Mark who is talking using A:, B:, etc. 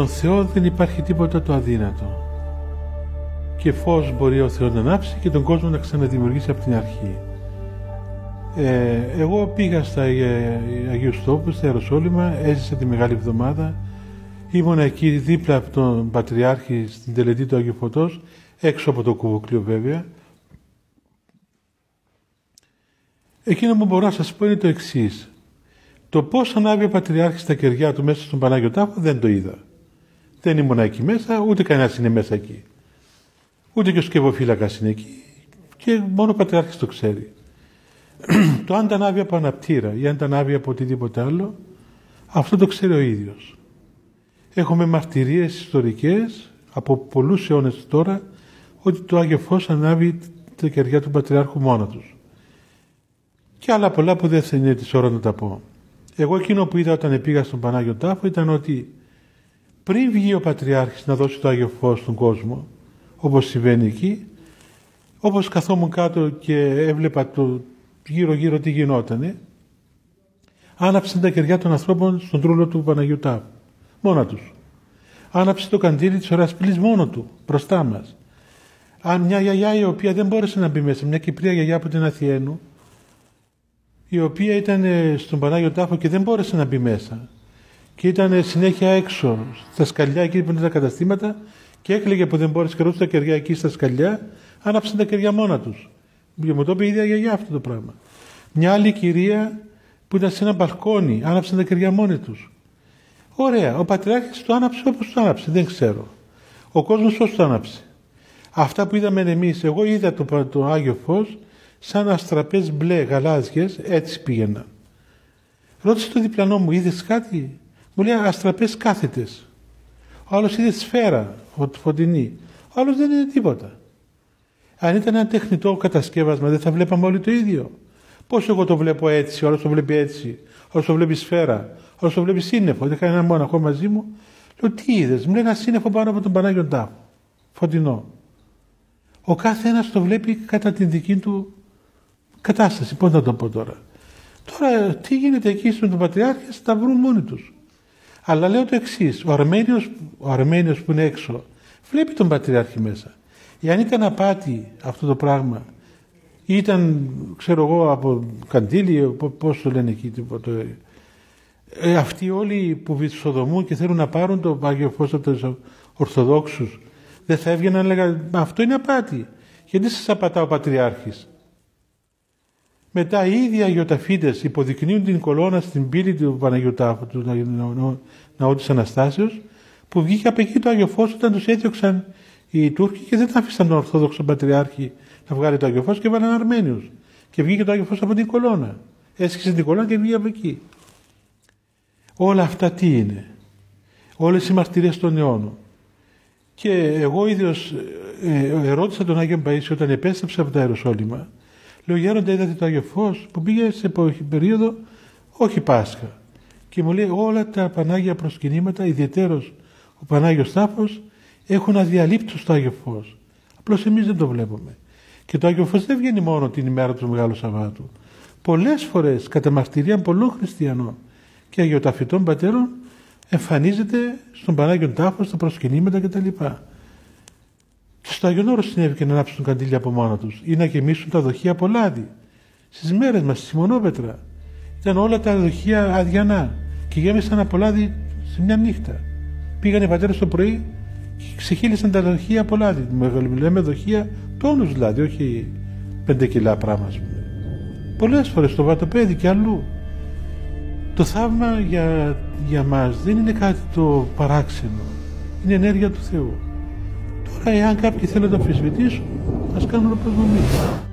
A: Στον Θεό δεν υπάρχει τίποτα το αδύνατο. Και φως μπορεί ο Θεός να ανάψει και τον κόσμο να ξαναδημιουργήσει από την αρχή. Εγώ πήγα στα Αγίους Τόπους, στα Ιεροσόλυμα, έζησα τη Μεγάλη Εβδομάδα. Ήμουνα εκεί δίπλα από τον Πατριάρχη στην τελετή του Αγίου Φωτός, έξω από το κουβούκλιο βέβαια. Εκείνο που μπορώ να σας πω είναι το εξής. Το πώς ανάβει ο Πατριάρχης τα κεριά του μέσα στον Πανάγιο Τάφο δεν το είδα. Δεν ήμουν εκεί μέσα, ούτε κανένας είναι μέσα εκεί. Ούτε και ο σκευοφύλακας είναι εκεί και μόνο ο Πατριάρχης το ξέρει. Το αν τα ανάβει από αναπτήρα ή αν τα ανάβει από οτιδήποτε άλλο, αυτό το ξέρει ο ίδιος. Έχουμε μαρτυρίες ιστορικές από πολλούς αιώνες τώρα ότι το Άγιο Φως ανάβει τα κεριά του Πατριάρχου μόνο τους. Και άλλα πολλά που δεν θα είναι της ώρα να τα πω. Εγώ εκείνο που είδα όταν πήγα στον Πανάγιο Τάφο ήταν ότι πριν βγει ο Πατριάρχης να δώσει το Άγιο Φως στον κόσμο, όπως συμβαίνει εκεί, όπως καθόμουν κάτω και έβλεπα το γύρω-γύρω τι γινότανε, άναψαν τα κεριά των ανθρώπων στον τρούλο του Παναγιού Τάφου, μόνα τους. Άναψε το καντήλι της Ωραίας Πύλης μόνο του, μπροστά μας. Αν μια γιαγιά η οποία δεν μπόρεσε να μπει μέσα, μια Κυπρία γιαγιά από την Αθιένου, η οποία ήταν στον Πανάγιο Τάφο και δεν μπόρεσε να μπει μέσα και ήταν συνέχεια έξω στα σκαλιά εκεί που είναι τα καταστήματα και έκλαιγε που δεν μπόρεσε και ρωτούσε τα κεριά εκεί στα σκαλιά, άναψαν τα κεριά μόνα τους. Μου το είπε η ίδια γιαγιά αυτό το πράγμα. Μια άλλη κυρία που ήταν σε ένα μπαλκόνι, άναψαν τα κεριά μόνοι τους. Ωραία, ο Πατριάρχης το άναψε όπως το άναψε, δεν ξέρω. Ο κόσμος πώς το άναψε. Αυτά που είδαμε εμείς, εγώ είδα το Άγιο Φως σαν αστραπές μπλε γαλάζιες, έτσι πήγαιναν. Ρώτησε το διπλανό μου, είδες κάτι? Μου λέει αστραπές κάθετες. Ο άλλος είδε σφαίρα, φωτεινή. Ο άλλος δεν είναι τίποτα. Αν ήταν ένα τεχνητό κατασκεύασμα, δεν θα βλέπαμε όλοι το ίδιο. Πώς εγώ το βλέπω έτσι, ο άλλος το βλέπει έτσι, ο άλλος το βλέπει σφαίρα, ο άλλος το βλέπει σύννεφο. Δεν είχα ένα μόναχο μαζί μου. Λέω, τι είδες? Μου λέει ένα σύννεφο πάνω από τον Πανάγιο Τάφο. Φωτεινό. Ο κάθε ένας το βλέπει κατά την δική του κατάσταση. Πώς να το πω τώρα. Τώρα τι γίνεται εκεί στον Πατριάρχη, θα τα βρουν μόνοι τους. Αλλά λέω το εξής. Ο Αρμένιος που είναι έξω βλέπει τον Πατριάρχη μέσα. Εάν ήταν απάτη αυτό το πράγμα, ήταν, ξέρω εγώ, από καντήλι, πώς το λένε εκεί, αυτοί όλοι που βυσοδομούν και θέλουν να πάρουν το Άγιο Φως από τους Ορθοδόξους, δεν θα έβγαιναν να λέγανε, αυτό είναι απάτη. Γιατί σας απατά ο Πατριάρχης? Μετά οι ίδιοι αγιοταφίτες υποδεικνύουν την κολόνα στην πύλη του Παναγιού Τάφου, του Ναού της Αναστάσεως, που βγήκε από εκεί το Άγιο Φως όταν τους έδιωξαν οι Τούρκοι και δεν άφησαν τον Ορθόδοξο Πατριάρχη να βγάλει το Άγιο Φως και έβαλαν Αρμένιους. Και βγήκε το Άγιο Φως από την κολόνα. Έσχισε την κολόνα και βγήκε από εκεί. Όλα αυτά τι είναι? Όλες οι μαρτυρίες των αιώνων. Και εγώ ίδιος ερώτησα τον Άγιο Παΐσιο όταν επέστρεψε από τα Ιεροσόλυμα. Λέω, γέροντα, είδατε το Άγιο Φως? Που πήγε σε περίοδο όχι Πάσχα. Και μου λέει, όλα τα Πανάγια προσκυνήματα, ιδιαιτέρως ο Πανάγιος Τάφος, έχουν αδιαλείπτως στο Άγιο Φως. Απλώς εμείς δεν το βλέπουμε. Και το Άγιο Φως δεν βγαίνει μόνο την ημέρα του Μεγάλου Σαββάτου. Πολλές φορές, κατά μαρτυρία πολλών χριστιανών και αγιοταφητών πατέρων, εμφανίζεται στον Πανάγιο Τάφο, στα προσκυνήματα κτλ. Και στο Άγιον Όρος συνέβη και να ανάψουν καντήλια από μόνα τους ή να γεμίσουν τα δοχεία από λάδι. Στις μέρες μας, στη Μονόπετρα, ήταν όλα τα δοχεία αδιανά και γέμισαν από λάδι σε μια νύχτα. Πήγαν οι πατέρες το πρωί και ξεχύλισαν τα δοχεία από λάδι. Λέμε δοχεία τόνους δηλαδή, όχι 5 κιλά πράγμα. Πολλές φορές στο Βατοπέδι και αλλού. Το θαύμα για μας δεν είναι κάτι το παράξενο. Είναι ενέργεια του Θεού. Τώρα, εάν κάποιοι θέλουν να το αμφισβητήσουν, ας κάνουν όπως νομίζουν.